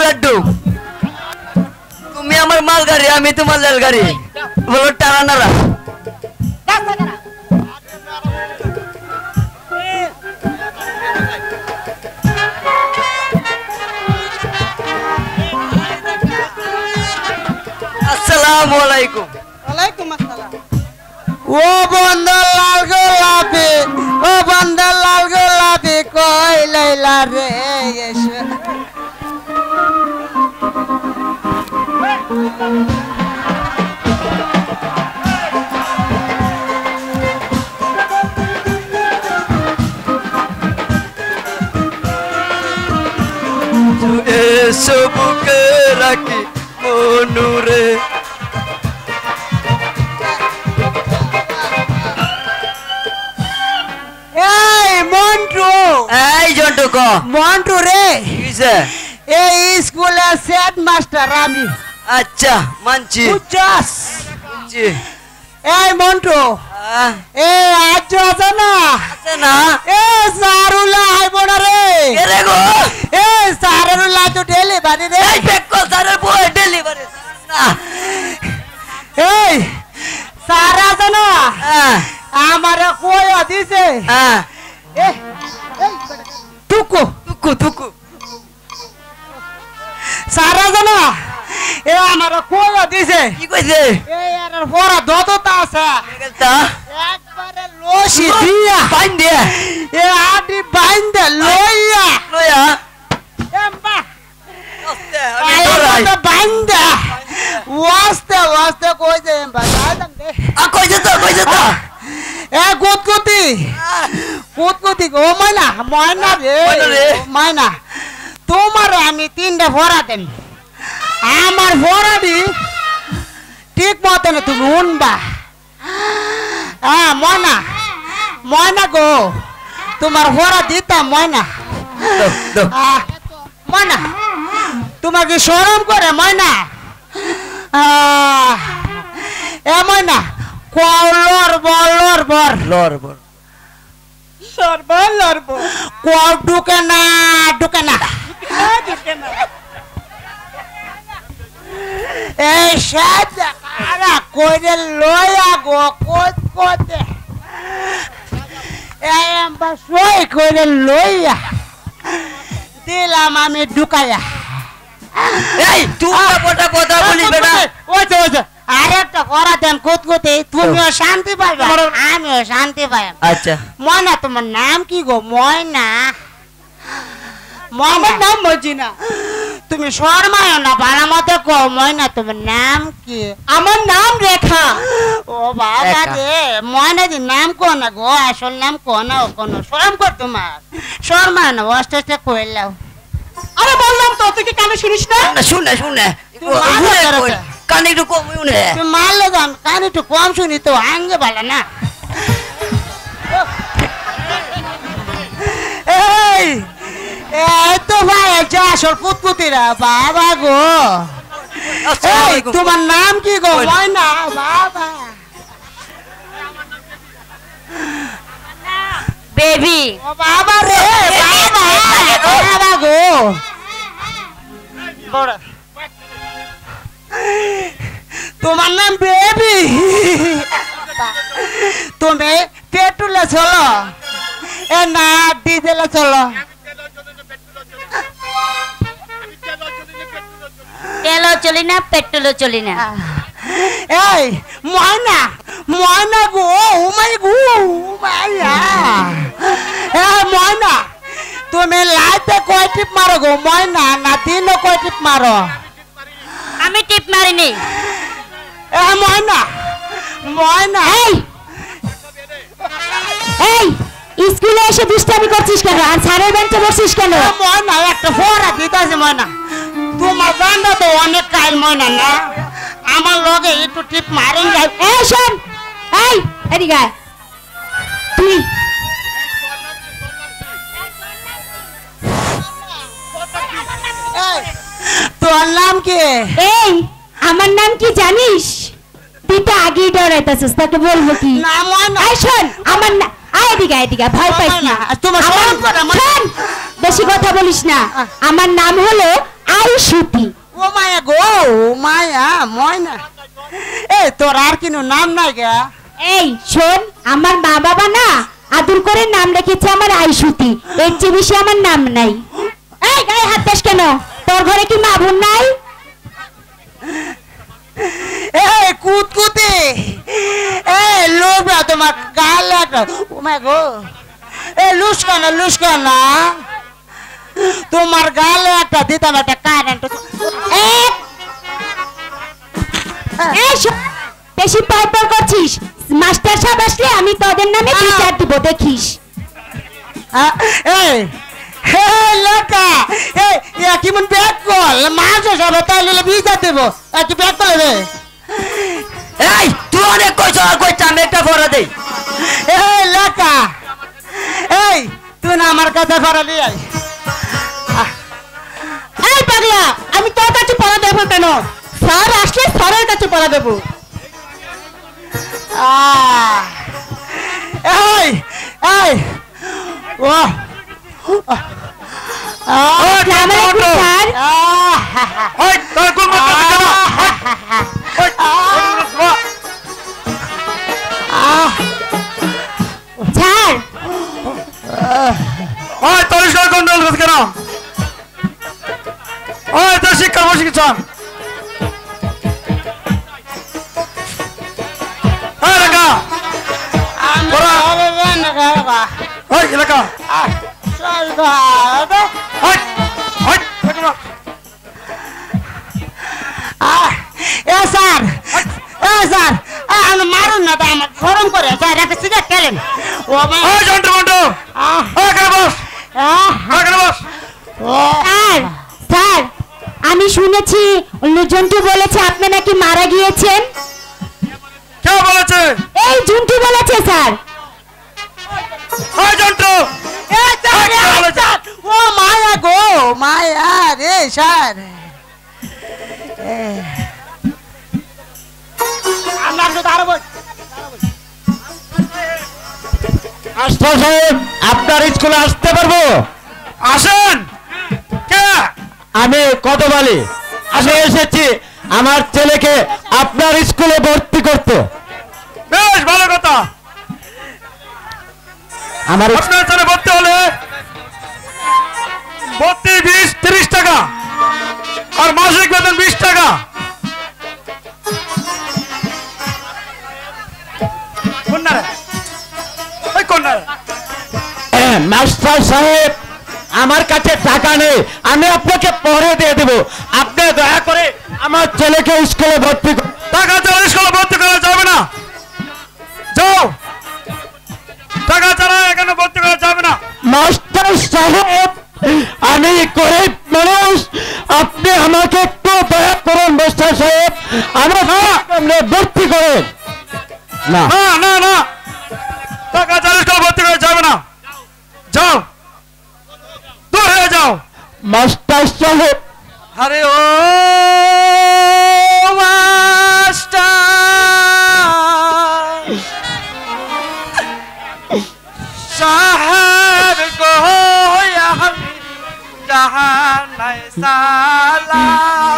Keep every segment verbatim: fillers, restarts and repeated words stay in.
লাড্ডু তুমি আমার মালগাড়ি আমি তোমার রেলগাড়ি বলো টানা নাড়া আসসালামু আলাইকুম ওয়ালাইকুম আসসালাম ও বন্দর লাল গোলাপি ও বন্দর লাল গোলাপি কই লাইলা রে এসে এসো বুকে রাখি মনুরে এই মন্টু এই জন্টু ক মন্টু রে কিছে এই স্কুলের সেট মাস্টার আমি আচ্ছা মানছি বুঝছস জি এই মন্টু আহ, এই আজ আছে না আছে না এ সারুলা আইবো না রে কে রে গো এ সারুলা তো ডেলি বাড়ি রে এই পেকো সারের বই ডেলিভারি না এই সার আছে না হ্যাঁ আমার কই দিছে হ্যাঁ এ টুকু তুকু তুকু সার আছে না এ আমার কই দিছে কি কইছে এই আর পড়া দদতা আছে তা একবারে লসি দিয়া পাইন দে এ আদি বাইন্দে লইয়া লয়া এম্বা আস্তে আমি দরাই আইটা বাইন্দে ওয়াস্তে ওয়াস্তে কই দে এম্বা যাইতাম দে আ কইছে তো কইছে তো এ গুতগুতি গুতগুতি ও ময়না ময়না রে ময়না রে। ময়না তোমার আমি তিনটা ভরা দেন আমার ভরা দি ঠিক মতন তুমি উনবা হ্যাঁ ময়না ময়না গো তোমার ভরা দিতাম ময়না দাও দাও আহ, ময়না তোমাকে শরম করে ময়না আহ, এ ময়না কলর বলর বর লর বর সরব লরব কল ঢুকে না ঢুকে না এই সাদা কারা কইরে লয়া গো কোত কোতে এই আম্বা সই কইরে লইয়া দিলাম আমি ঢুকাইয়া এই তুই কথা কথা বলিস বেটা ওইছে ওইছে আরেকটা করা দেন কুতকুতি তুমিও শান্তি পাইবে আমিও শান্তি পাই আচ্ছা ময়না তোমার নাম কি গো ময়না ময়না নাম মজিনা তুমি শর্মায় না বানা মতে কো ময়না তোমার নাম কি আমার নাম রেখা ও বাবা রে ময়না দি নাম কো না গো আসল নাম কো না কোন শরম কর তোমার শর্মা না অস্তে অস্তে কইলাও আরে বললাম তো তুই কি কানে শুনিস না না শুনে শুনে তুই মারলে কেন? কানে একটু কম শুনে তুই মারলে গান কানে একটু কম শুনি তো আঙ্গে ভালো না এই এই তো ভাই যা আসল পুতপুতিরা বাবা গো এই তোমার নাম কি গো ময়না বাবা বেবি ও বাবা রে বাবা বাবা গো তোমার নাম বেবি তুমি পেট্রোলে চলো এ না ডিজেলে চলো তেলও চলি না পেট্রোলও চলি না এই ময়না ময়না গো উমাই গো উমাইয়া এ ময়না তুমি লাইতে কয় টিপ মারো গো ময়না না দিনও কয় টিপ মারো আমি টিপ মারিনি এ ময়না ময়না এই এই স্কুলে এসে দুষ্টামি করছিস কেন আর স্যারের বেঞ্চে বসছিস কেন এ ময়না একটা ফোরা দিতেছে ময়না তোমার বান্ধব তো অনেক কাল ময়না না আমার লগে একটু টিপ মারেন যাই এই শোন এই এদিকে আয়। তুই এই, তোর নাম কি এই আমার নাম কি জানিস তুই তো আগেই ডরাইতেছিস তোকে বলবো কি না ময়না এই শোন আমার না আয় এদিকে আয় এদিকে ভয় পাইস না তোমার আমার- শরম করে আমার- শোন, বেশি কথা বলিস না আমার নাম হলো আইসুতি। ও মায়া গো মায়া ময়না এ তোর আর কিনো নাম নাই গা? এই শোন, আমার মা বাবা না আদর করে নাম রেখেছে আমার আইসুতি, এর চেয়ে বেশি আমার নাম নাই। এই গায়ে হাত দিস কেন? তোর ঘরে কি মা বোন নাই? এ কুতকুতে এ লোবরা তোমার গাল একটা ও মায়া গো এ লুস্কানা লুস্কানা তোমার গালে একটা দিতাম একটা কারেন্ট। এই শোন, বেশি পরপর করছিস, মাস্টার সাহেব আসলে আমি তোদের নামে বিচার দিব, দেখিস। এই হে লেকা এই এ কেমন ব্যাক কল মাছ সব তাইলে ভিজা দেব একটু ব্যাক করে দে। এই তুই অনেক কইছ আর কইছ আমি একটা ফরা দেই। এই লেকা এই তুই না আমার কাছে ফরা নিয়ে আই। এই পাগলা আমি তোর কাছে পড়া দেবো কেন? স্যার আসলে স্যারের কাছে পড়া দেবো। এই এই ও শিক্ষা শিক্ষান এলাকা স্যার স্যার মারুন না তো আমার গরম করে স্যার একটা সিগারেট খেলেন। ও স্যার আমি শুনেছি জন্টু বলেছে আপনি নাকি মারা গিয়েছেন। কে বলেছে? এই জন্টু বলেছে স্যার। ও মায়া গো মায়া রে স্যার মাস্টার সাহেব আপনার স্কুলে আসতে পারবো? আসেন। কে? আমি কত বলি আমি এসেছি আমার ছেলেকে আপনার স্কুলে ভর্তি করতে। বেশ ভালো কথা। আমার আপনার ছেলে ভর্তি হলে ভর্তি বিশ তিরিশ টাকা আর মাসিক বেতন বিশ টাকা। মাস্টার সাহেব আমার কাছে টাকা নেই, আমি আপনাকে পরে দিয়ে দেব, আপনি দয়া করে আমার ছেলেকে স্কুলে ভর্তি। টাকা ছাড়া স্কুলে ভর্তি করা যাবে না। যাও, টাকা ছাড়া এখানে ভর্তি করা যাবে না। মাস্টার সাহেব আমি গরিব মানুষ, আপনি আমাকে একটু দয়া করুন মাস্টার সাহেব, আমার ভর্তি করেন। না না না না, টাকা ছাড়া স্কুলে ভর্তি করা যাবে না। যাও, দূর হয়ে যাও। মাস্টার সাহেব আরে ও মাস্টার সাহেব গো আমি জাহানায় সালাম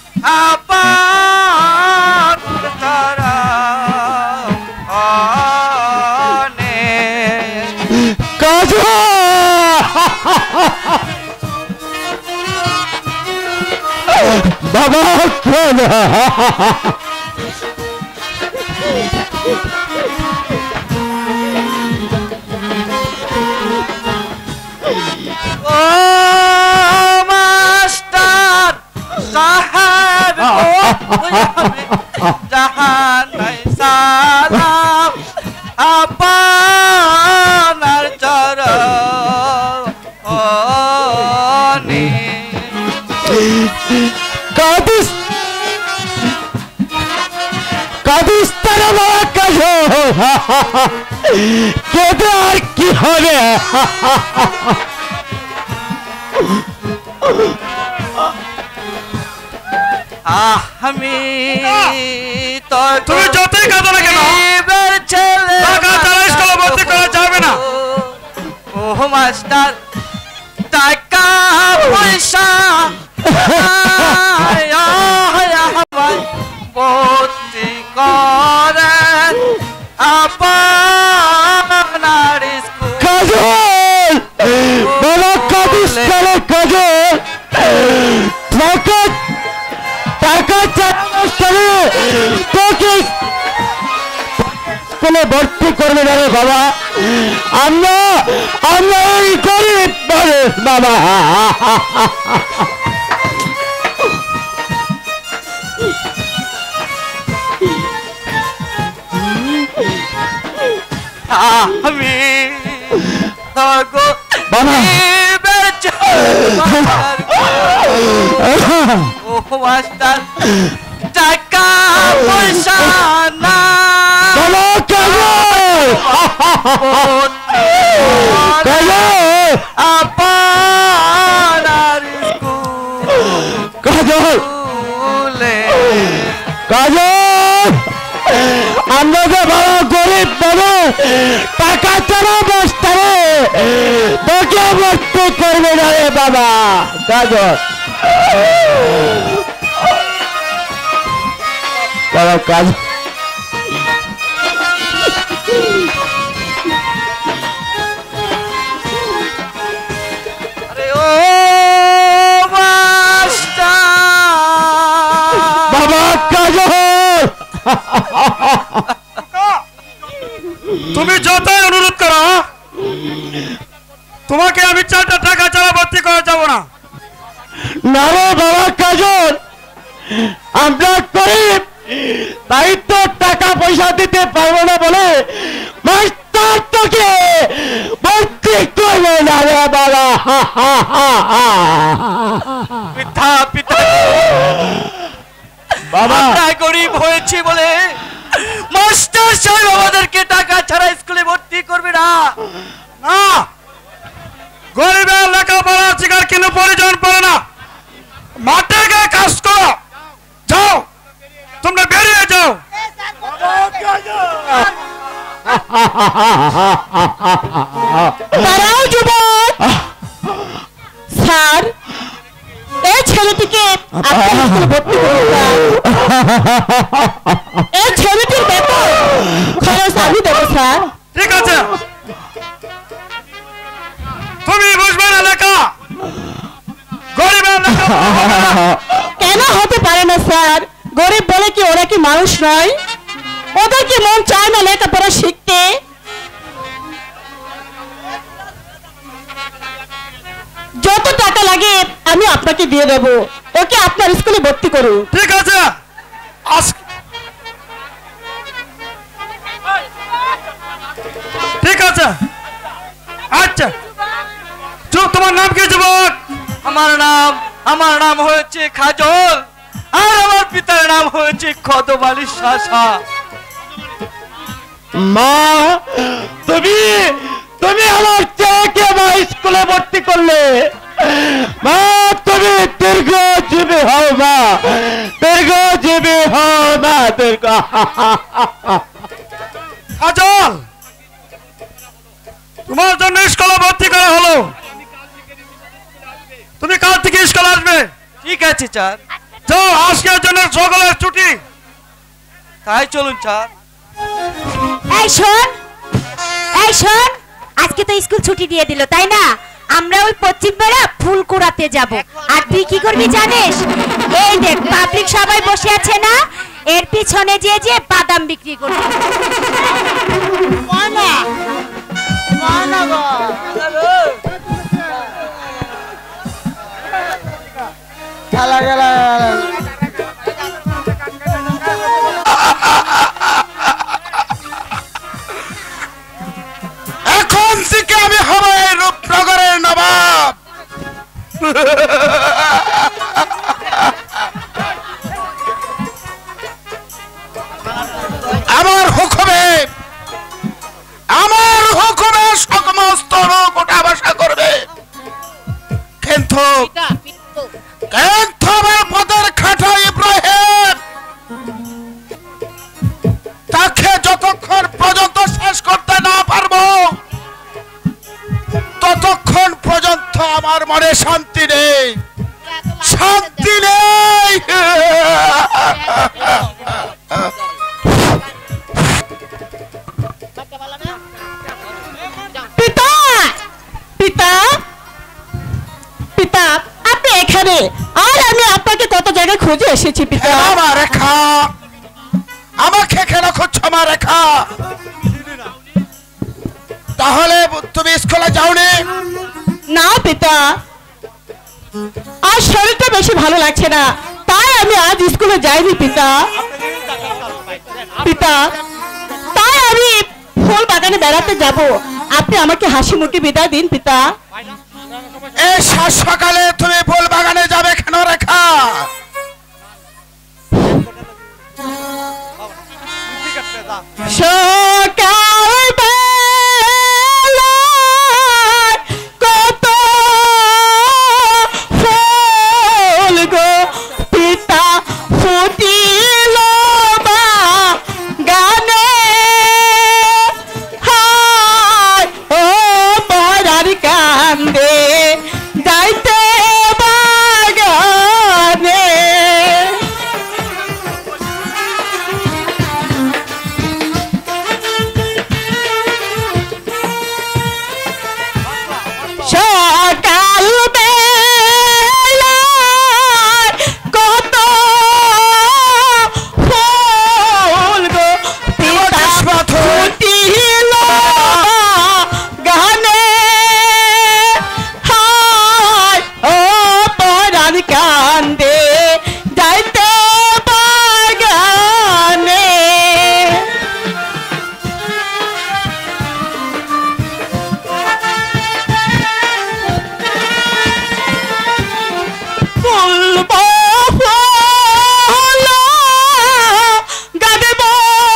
আপার তারা বাবা ও মাস্টার সাহেব জাহানায় সালাম আপনার চরণে কাদিস কাদিস তারা বাবা কাজ কেটে আর কি হবে? আমি তো তুমি যতই কাঁদো না কেন, টাকা ছাড়া স্কুলে ভর্তি করা যাবে না। ও মাস্টার টাকা পয়সা ভর্তি করেন আপনার স্কুল। কাজল বাবা কাঁদিস কেন কাজল? টাকা টাকা চালানো তোকে স্কুলে ভর্তি করবে না রে বাবা। আমরা আমরা এই গরিব মানুষ বাবা। আমি বাবা ও মাস্টার টাকা পয়সা না বাবা কাজল কাজল আপনার স্কুলে কাজল আমরা যে বড় গরিব বলো টাকা ছাড়া বসতে তোকে ভর্তি করবে না রে বাবা। কাজল বাবা কাজ আরে ও মাস্টার বাবা কাজল তুমি যতই অনুরোধ করো তোমাকে আমি চারটা টাকা ছাড়া ভর্তি করে যাবো না। না রে বাবা কাজল আমরা গরিব তাই তো টাকা পয়সা দিতে পারবো না বলে মাস্টার তোকে ভর্তি করবে না রে বাবা। পিতা পিতা বাবা আমরা গরিব হয়েছি বলে মাস্টার সাহেব আমাদেরকে টাকা ছাড়া স্কুলে ভর্তি করবে না। না, গরিবের লেখাপড়া শিখার কোনো প্রয়োজন পড়ে না। মাঠে গিয়ে কাজ করো, যাও তোমরা বেরিয়ে যাও। দাঁড়াও যুবক। স্যার এই ছেলেটিকে আপনার স্কুলে ভর্তি করুন স্যার। এই ছেলেটির বেতন খরচ আমি দেবো স্যার। ঠিক আছে, তুমি বুঝবে না লেখা, গরিবের লেখা কেন হতে পারে না স্যার? গরিব বলে কি ওরা কি মানুষ নয়? ওদের কি মন চায় না লেখাপড়া শিখতে? যত টাকা লাগে আমি আপনাকে দিয়ে দেবো, ওকে আপনার স্কুলে ভর্তি করুন। ঠিক আছে। ঠিক আছে, আচ্ছা তোমার নাম কি যুবক? আমার নাম আমার নাম হয়েছে খাজল, আর আমার পিতার নাম হয়েছে কদম আলী শাসা। মা তুমি তুমি আমার ছেলেকে আমার স্কুলে ভর্তি করলে। মা তুমি দীর্ঘ জীবী হও মা, দীর্ঘ জীবী হও মা, দীর্ঘ। কাজল, তোমার জন্য স্কুলে ভর্তি করা হলো, তুমি কাল থেকে স্কুলে আসবে। ঠিক আছে স্যার, যাও, আজকের জন্য সকলের ছুটি। তাই চলুন স্যার। এই শোন, এই শোন, আজকে তো স্কুল ছুটি দিয়ে দিল তাই না? আমরা ওই পশ্চিম পাড়া ফুল কুড়াতে যাব। আর তুই কি করবি জানিস? এই দেখ পাবলিক সবাই বসে আছে না, এর পিছনে যে যে বাদাম বিক্রি করবে। ময়না ময়না গো, গেলা গেলা এখন থেকে আমি হব এই রূপনগরের নবাব। আমার হুকুমে আমার হুকুমে সমস্ত লোক ওঠা বসা করবে, কিন্তু কিন্তু আমার পদের খাটা ইব্রাহিম তাকে যতক্ষণ পর্যন্ত শেষ করতে না পারবো ততক্ষণ পর্যন্ত আমার মনে শান্তি নেই, শান্তি পিতা পিতা আপনি এখানে, আর আমি আপনাকে কত জায়গায় খুঁজে এসেছি পিতা। মা রেখা, আমাকে কেন খুঁজছো মা রেখা? তাহলে তুমি স্কুলে যাওনি? না পিতা, আর শরীরটা বেশি ভালো লাগছে না, তাই আমি আজ স্কুলে যাইনি পিতা। পিতা তাই আমি ফুল বাগানে বেড়াতে যাব, আপনি আমাকে হাসি মুখে বিদায় দিন পিতা। এই সাত সকালে তুমি ফুল বাগানে যাবে কেন রেখা? সকাল বেলায় কত ফুল গো পিতা ফুটিল বাগানে, হায় ও মরার কান্দে যাইতে বাগানে। সকাল বেলায় কত ফুল গো পিতা ফুটিল গানে, হায় ও পরাণ কান্দে যাইতে বাগানে। ফুলব ফুল গাঁদব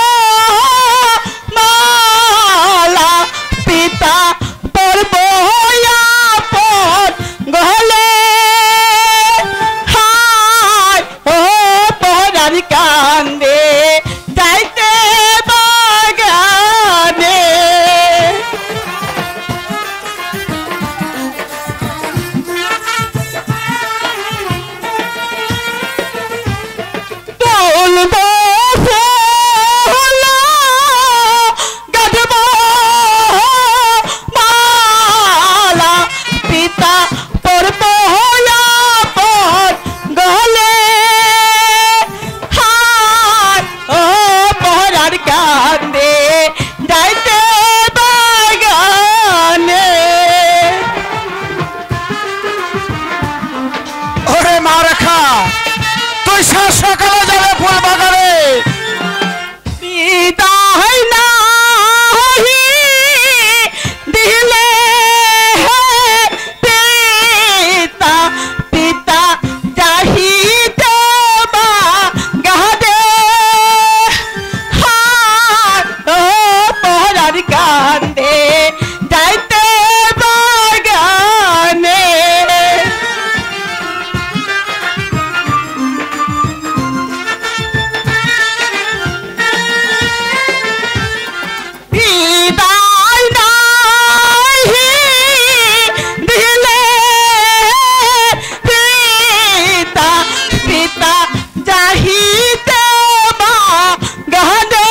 মালা পিতা পরব আপন গলে, হায় ও পরাণ কান্দে যাইতে বাগানে। তুলব ফুল গাঁদব মালা পিতা পরব আপন গলে, হায় ও পরাণ কান্দে যাইতে বাগানে। ওরে মা রেখা, তুই সাত সকালে যাবে ফুল বাগানে? বিদায় নাহি দিলে পিতা পিতা যাহিতে বাগানে, হায় ও পরাণ কান্দে যাইতে বাগানে। বিদায় নাহি দিলে পিতা পিতা যাহিতে বাগানে,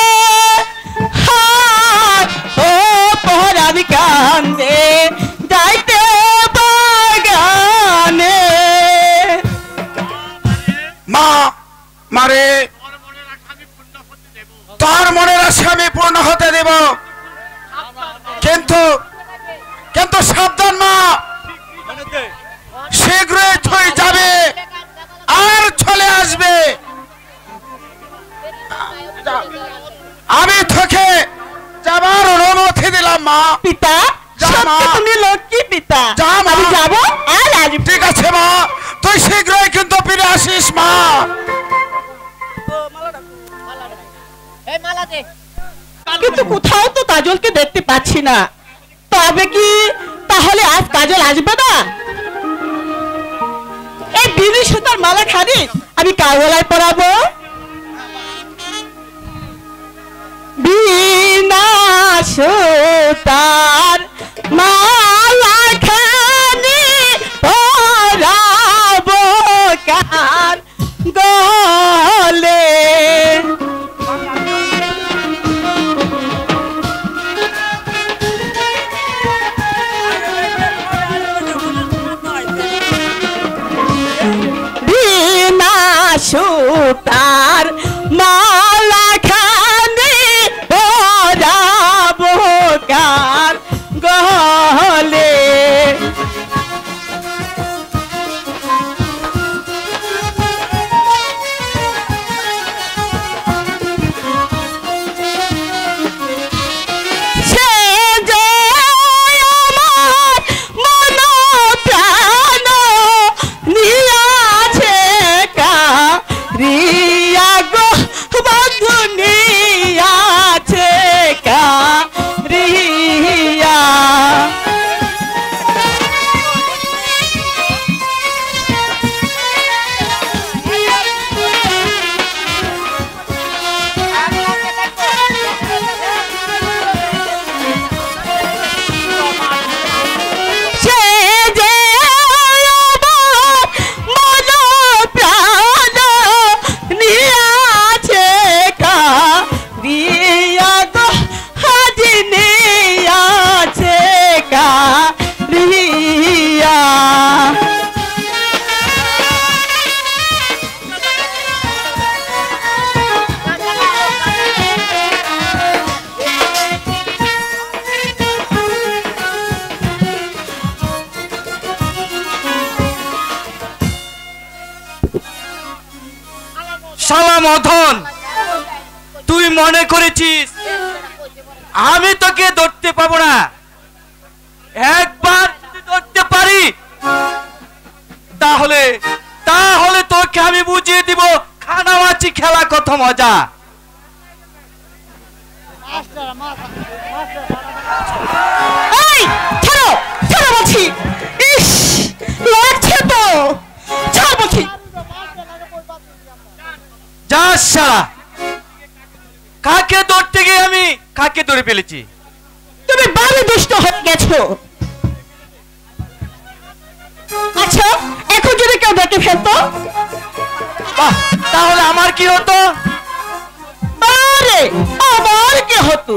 হায় ও পরাণ কান্দে যাইতে বাগানে। মা মারে, তোর মনের আশা আমি পূর্ণ হতে দেব, কিন্তু কিন্তু সাবধান মা, শীঘ্রই তুই যাবে আর চলে আসবে। আমি তোকে যাবার অনুমতি দিলাম মা। পিতা যা মা। সত্যি তুমি লক্ষ্মী পিতা, যা মা। আমি যাব আর আসবো। ঠিক আছে মা, তুই শীঘ্রই কিন্তু ফিরে আসিস মা। কিন্তু কোথাও তো কাজলকে দেখতে পাচ্ছি না, তবে কি তাহলে আজ কাজল আসবে না? এই বিনি সুতার মালা খানি আমি কার গলায় পরাবো? বিনা সুতার মালা খানি পরাবো কার গলে? মদন, তুই মনে করেছিস আমি তোকে ধরতে পাবো না? একবার যদি ধরতে পারি তাহলে তাহলে তোকে আমি বুঝিয়ে দিব খানামাছি খেলা কত মজা। এই ছাড়ো ছাড়ো বলছি, ইস লাগছে তো, ছাড় বলছি। যা শালা, কাকে ধরতে গিয়ে আমি কাকে ধরে ফেলেছি? তুমি বাড়ি দুষ্ট হয়ে গেছো। আচ্ছা এখন যদি কেউ দেখে ফেলতো বাহ, তাহলে আমার কি হতো? আরে আমার কি হতো?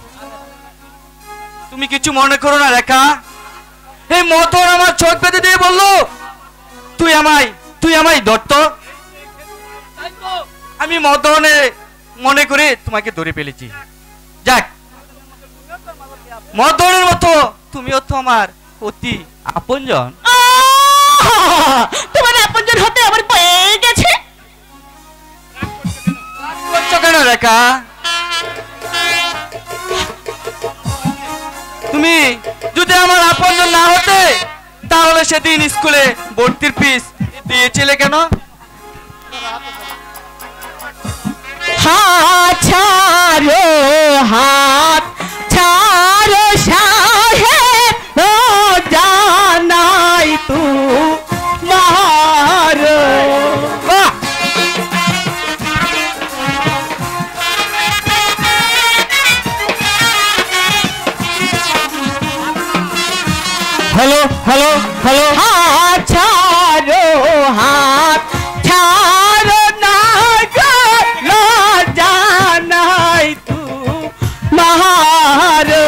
তুমি কিছু মনে করো না রেখা। এই মদন আমার চোখ বেঁধে দিয়ে বললো তুই আমায় তুই আমায় ধরতো। আমি মদনে মনে করে তোমাকে ধরে ফেলেছি। যাক, মদনের মতো তুমিও তো আমার অতি আপনজন। তোমার আপনজন হতে আমার পেয়ে গেছে। করছো কেন রেখা? তুমি যদি আমার আপনজন না হতে তাহলে সেদিন স্কুলে ভর্তির ফিস দিয়েছিলে কেন? হাত ছাড়ো, হাত ছাড়ো সাহেব, ও জানাই তু মারো। বাহ! হ্যালো হ্যালো হ্যালো, হাত ছাড়ো, হাত ছাড়ো না গো, না জানাই তু মারো।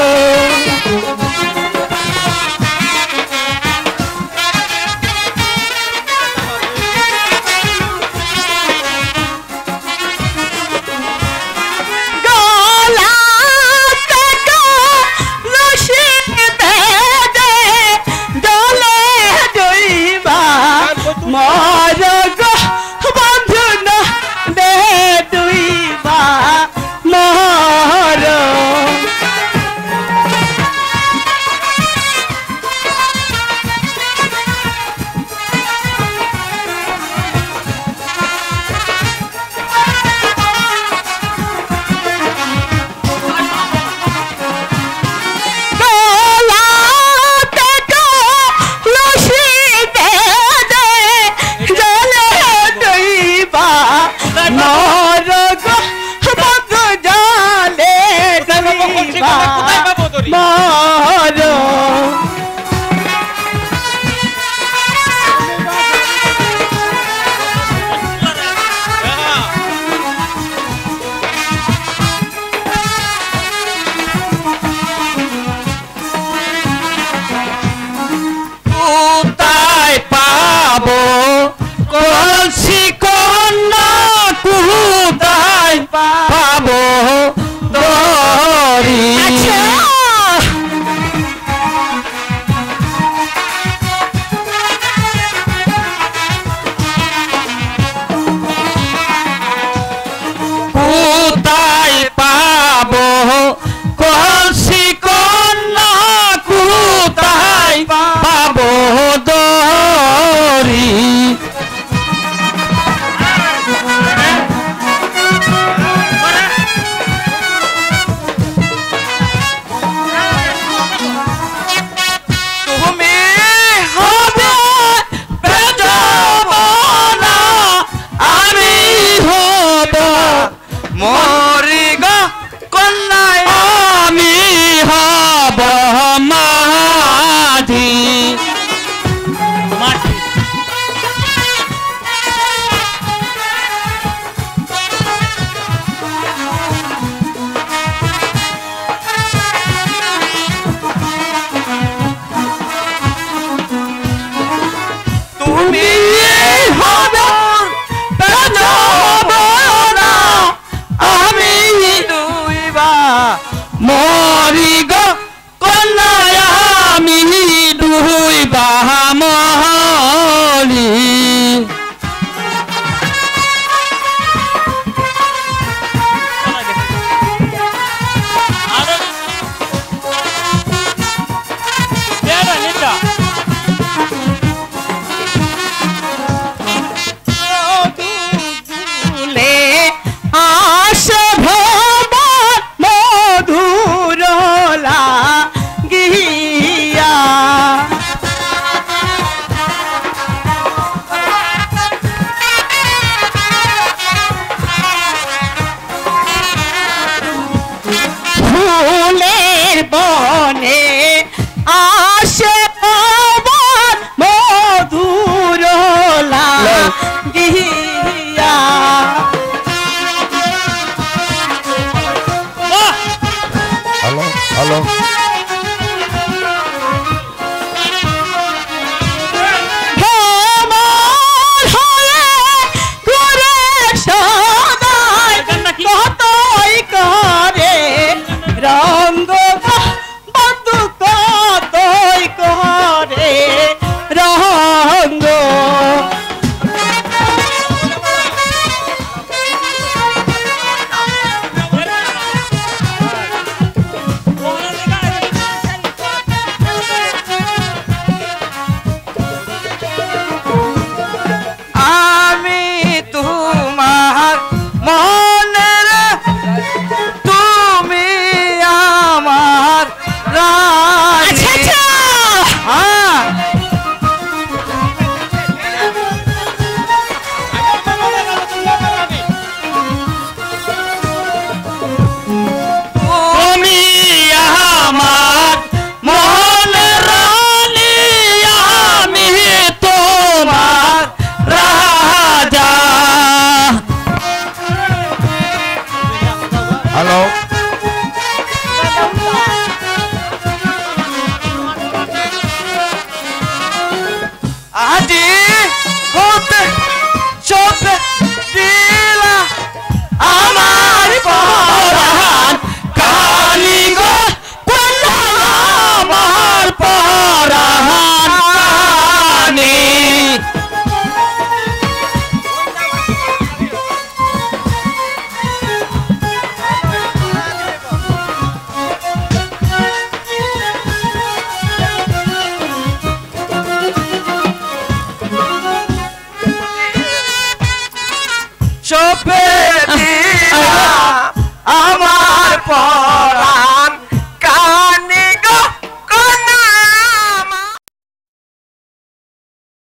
দিলা আমার পরাণ কালি গো কন্যা আমার পরাণ কানি চোপে দিলা আমার পর